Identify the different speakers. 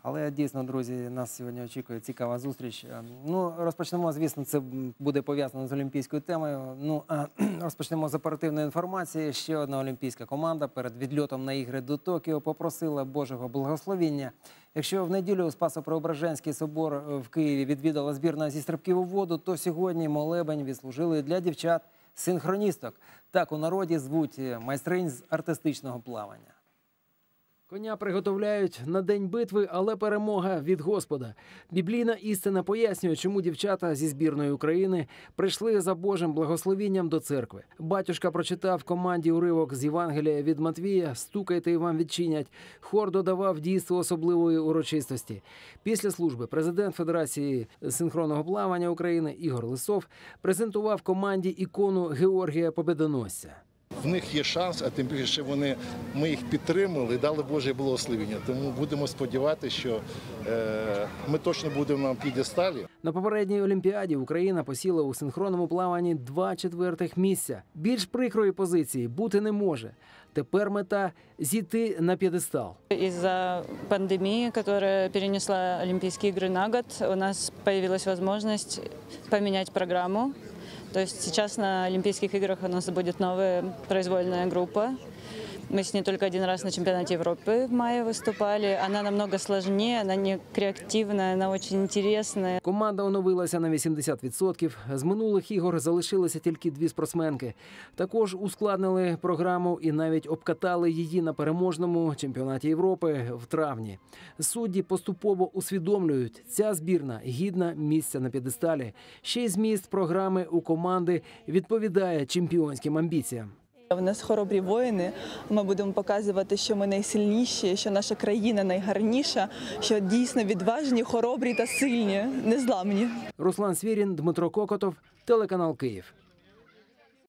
Speaker 1: Але дійсно, друзі, нас сьогодні очікує цікава зустріч. Ну, розпочнемо, звісно, це буде пов'язано з олімпійською темою. Ну, розпочнемо з оперативної інформації. Ще одна олімпійська команда перед відльотом на ігри до Токіо попросила Божого благословіння. Якщо в неділю Спасо-Преображенський собор в Києві відвідала збірна зі стрибків у воду, то сьогодні молебень відслужили для дівчат-синхроністок. Так у народі звуть майстринь з артистичного плавання. Коня приготовляють на день битви, але перемога від Господа. Біблійна істина пояснює, чому дівчата зі збірної України прийшли за Божим благословінням до церкви. Батюшка прочитав команді уривок з Євангелія від Матвія «Стукайте і вам відчинять». Хор додавав дійство особливої урочистості. Після служби президент Федерації синхронного плавання України Ігор Лисов презентував команді ікону Георгія Побєдоносця.
Speaker 2: В них є шанс, а тим більше, що ми їх підтримали і дали Боже благословення. Тому будемо сподіватися, що ми точно будемо на п'єдесталі.
Speaker 1: На попередній Олімпіаді Україна посіла у синхронному плаванні 2 четвертих місця. Більш прикрої позиції бути не може. Тепер мета – зійти на п'єдестал.
Speaker 3: Из-за пандемии, которая перенесла Олимпийские игры на год, у нас появилась возможность поменять программу. То есть сейчас на Олимпийских играх у нас будет новая произвольная группа. Мы с ней только один раз на чемпионате Европы в мае выступали. Она намного сложнее, она не креативная, она очень интересная.
Speaker 1: Команда оновилася на 80%. З минулих ігор залишилися тільки 2 спортсменки. Також ускладнили програму і навіть обкатали її на переможному чемпіонаті Європи в травні. Судді поступово усвідомлюють, ця збірна гідна місця на п'єдесталі. Ще й зміст програми у команди відповідає чемпіонським амбіціям.
Speaker 4: У нас хоробрі воїни, ми будемо показувати, що ми найсильніші, що наша країна найгарніша, що дійсно відважні, хоробрі та сильні, незламні.
Speaker 1: Руслан Свірін, Дмитро Кокотов, телеканал Київ.